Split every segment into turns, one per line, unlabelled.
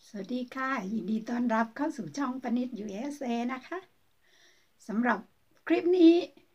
สวัสดีค่ะยินดีต้อนรับเข้าสู่ช่องปนิด USA นะคะสำหรับคลิปนี้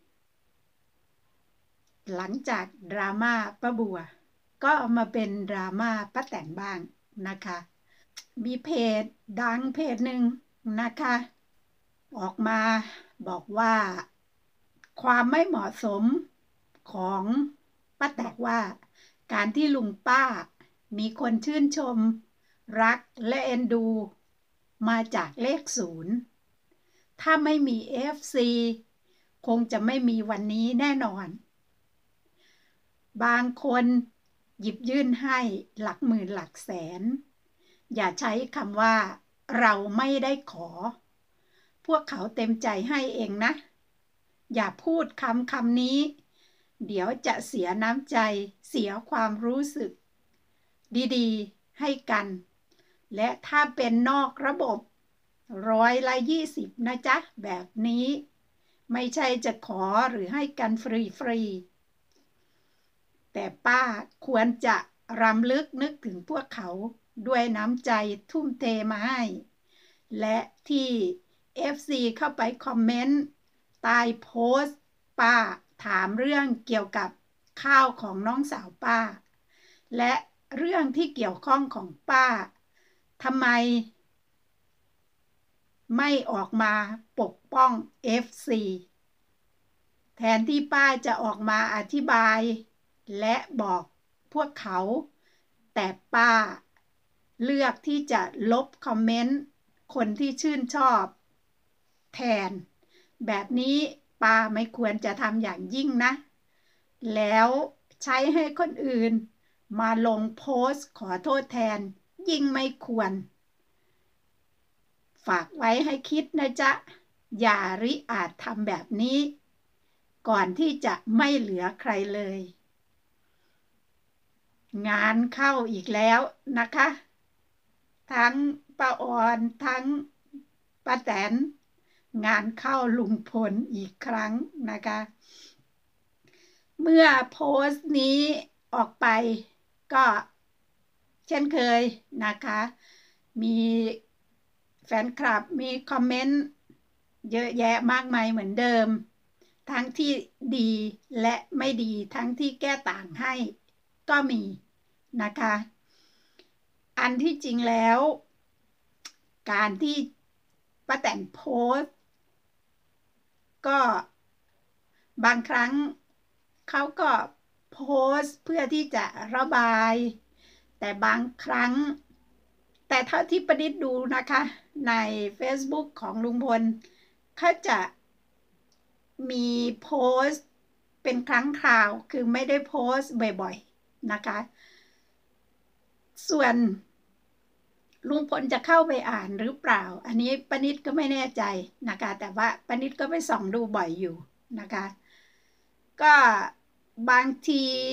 หลังจากดราม่าป้าบัวก็มาเป็นดราม่าป้าแตนบ้างนะคะมีเพจดังเพจหนึ่งนะคะออกมาบอกว่าความไม่เหมาะสมของป้าแตนบอกว่าการที่ลุงป้ามีคนชื่นชมรักและเอ็นดูมาจากเลขศูนย์ถ้าไม่มี FC คงจะไม่มีวันนี้แน่นอนบางคนหยิบยื่นให้หลักหมื่นหลักแสนอย่าใช้คำว่าเราไม่ได้ขอพวกเขาเต็มใจให้เองนะอย่าพูดคำนี้เดี๋ยวจะเสียน้ำใจเสียความรู้สึกดีๆให้กันและถ้าเป็นนอกระบบ20%นะจ๊ะแบบนี้ไม่ใช่จะขอหรือให้กันฟรีๆแต่ป้าควรจะรำลึกนึกถึงพวกเขาด้วยน้ำใจทุ่มเทมาให้และที่ FC เข้าไปคอมเมนต์ใต้โพสต์ป้าถามเรื่องเกี่ยวกับข้าวของน้องสาวป้าและเรื่องที่เกี่ยวข้องของป้าทำไมไม่ออกมาปกป้อง FC แทนที่ป้าจะออกมาอธิบายและบอกพวกเขาแต่ป้าเลือกที่จะลบคอมเมนต์คนที่ชื่นชอบแทนแบบนี้ป้าไม่ควรจะทำอย่างยิ่งนะแล้วใช้ให้คนอื่นมาลงโพสต์ขอโทษแทนยิ่งไม่ควรฝากไว้ให้คิดนะจ๊ะอย่าริอาจทำแบบนี้ก่อนที่จะไม่เหลือใครเลยงานเข้าอีกแล้วนะคะทั้งป้าออนทั้งป้าแตนงานเข้าลุงพลอีกครั้งนะคะเมื่อโพสต์นี้ออกไปก็เช่นเคยนะคะมีแฟนคลับมีคอมเมนต์เยอะแยะมากมายเหมือนเดิมทั้งที่ดีและไม่ดีทั้งที่แก้ต่างให้ก็มีนะคะอันที่จริงแล้วการที่ป้าแตนโพสต์ก็บางครั้งเขาก็โพสต์เพื่อที่จะระบายแต่บางครั้งแต่เท่าที่ประดิษฐ์ดูนะคะใน Facebook ของลุงพลเขาจะมีโพสต์เป็นครั้งคราวคือไม่ได้โพสต์บ่อยๆนะคะส่วนลุงพลจะเข้าไปอ่านหรือเปล่าอันนี้ป้านิดก็ไม่แน่ใจนะคะแต่ว่าป้านิดก็ไปส่องดูบ่อยอยู่นะคะก็บางที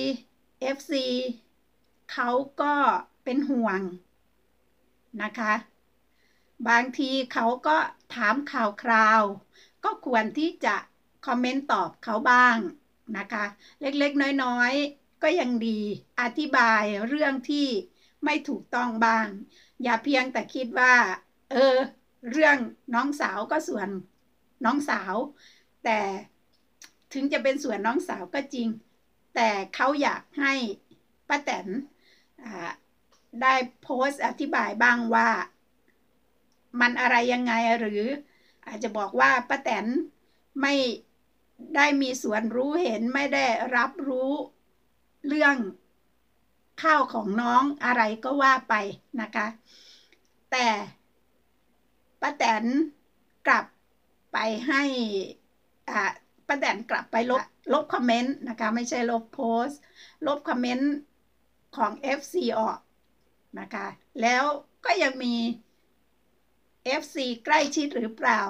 FC เขาก็เป็นห่วงนะคะบางทีเขาก็ถามข่าวคราวก็ควรที่จะคอมเมนต์ตอบเขาบ้างนะคะเล็กๆน้อยๆก็ยังดีอธิบายเรื่องที่ไม่ถูกต้องบ้างอย่าเพียงแต่คิดว่าเรื่องน้องสาวก็ส่วนน้องสาวแต่ถึงจะเป็นส่วนน้องสาวก็จริงแต่เขาอยากให้ป้าแตนได้โพสต์อธิบายบ้างว่ามันอะไรยังไงหรืออาจจะบอกว่าป้าแตนไม่ได้มีส่วนรู้เห็นไม่ได้รับรู้เรื่องข้าวของน้องอะไรก็ว่าไปนะคะแต่ป้าแตนกลับไปให้ป้าแตนกลับไปลบคอมเมนต์นะคะไม่ใช่ลบโพสต์ลบคอมเมนต์ของ FC ออกนะคะแล้วก็ยังมี FC ใกล้ชิดหรือเปล่า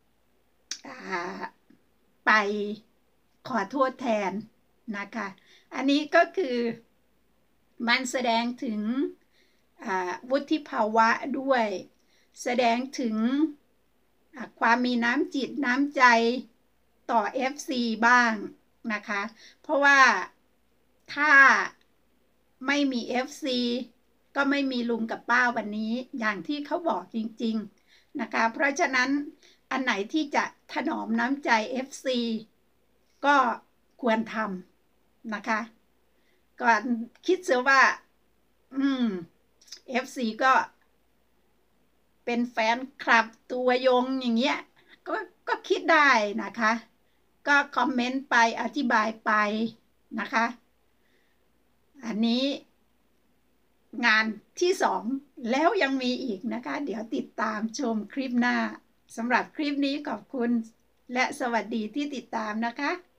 ไปขอโทษแทนนะคะอันนี้ก็คือมันแสดงถึงวุฒิภาวะด้วยแสดงถึงความมีน้ำจิตน้ำใจต่อ FC บ้างนะคะเพราะว่าถ้าไม่มี FC ก็ไม่มีลุงกับป้าวันนี้อย่างที่เขาบอกจริงๆนะคะเพราะฉะนั้นอันไหนที่จะถนอมน้ำใจ FC ก็ควรทำนะคะก่อนคิดเสียว่าFC ก็เป็นแฟนคลับตัวยงอย่างเงี้ยก็คิดได้นะคะก็คอมเมนต์ไปอธิบายไปนะคะอันนี้งานที่2แล้วยังมีอีกนะคะเดี๋ยวติดตามชมคลิปหน้าสำหรับคลิปนี้ขอบคุณและสวัสดีที่ติดตามนะคะ